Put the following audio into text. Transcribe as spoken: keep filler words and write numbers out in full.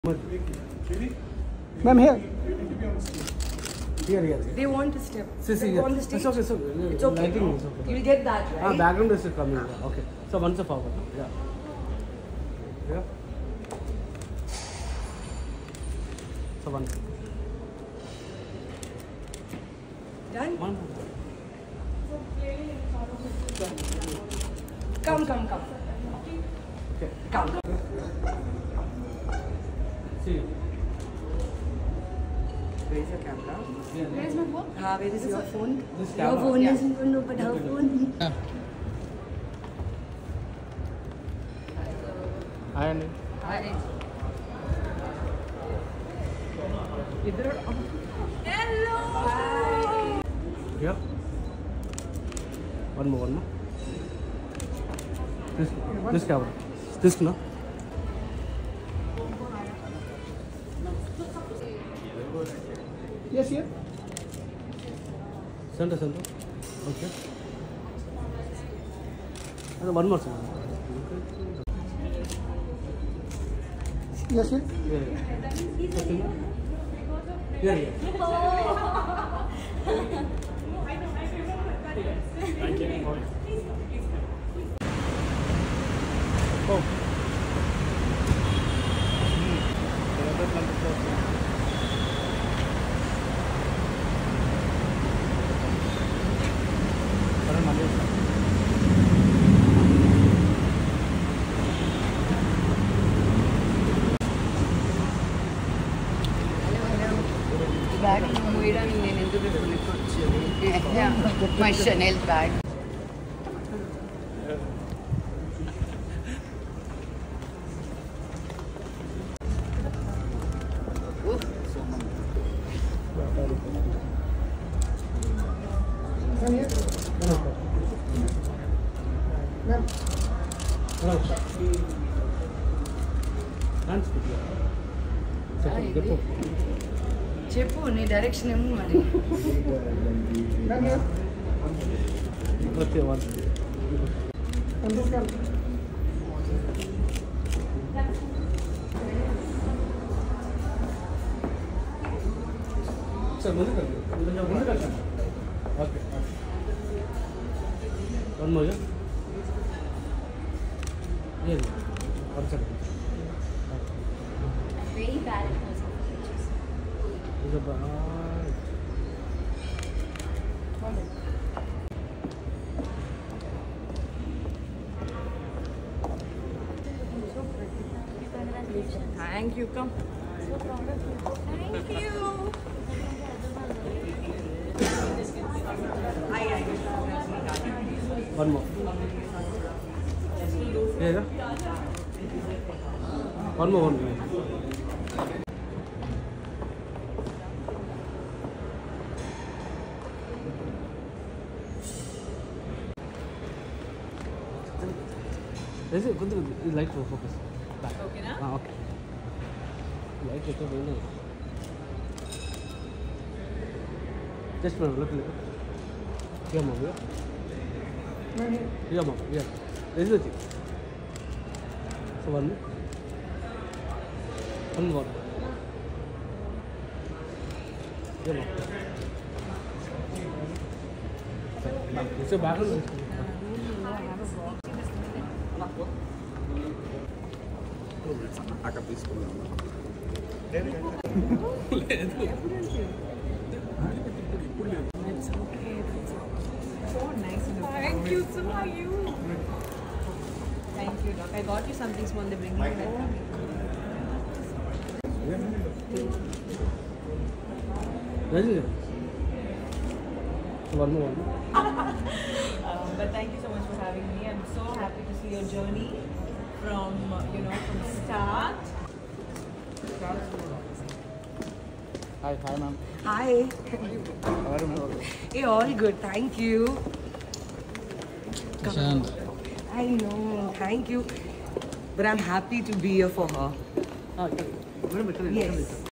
Ma'am, here. Here, here. They want to step. See, see, They yeah. want to It's okay, it's okay. It's okay. Lighting is okay. You'll get that, right? Ah, background is coming. Yeah. Okay. So once a forward. Yeah. Yeah. So one. Done? One. Come, come, come. Okay. Come. See. Where is your camera? Yeah. Where is my phone? Ah, where is your phone? This Your camera. phone Yeah. isn't no, but her phone. Hi, Andy. Hi. Either. Hello. Yeah. One more, one more. This, this camera. This, no? Yes, here. Center, center. Okay. And one more, sir. Yes, here. Yeah, yeah. Yeah, yeah. Thank you. Oh. Bag moira నేను ఎందుకు కొనుక్కొచ్చాను my Chanel bag. చెప్పు నీ direction ఏమో మరి sir ముందు ముందు కట్టండి ఓకే వన్ మోర్ ఏది one second very bad at posing for pictures. It's a bad. Thank you. Come. So proud of you. Thank you. One more. Yeah. One more, one more. Is it good? Light for focus. Back. Okay, na? Ah, okay. Light is okay. Just one look, look. Here, mom. Here. Here, mom. Here. This is it. So one. One more. Here, mom. It's a background. అక్కడ తీసుకున్నాను It's okay. So nice. Thank you. So are you? Thank you, doc. I got you something small. They bring you home. One more. um, but thank you so much for having me. I'm so happy to see your journey from uh, you know from start. Hi, hi, ma'am. Hi. How are you, ma'am? Hey, all good. Thank you. Prashant. I know. Thank you. But I'm happy to be here for her. Ah, madam, Yes.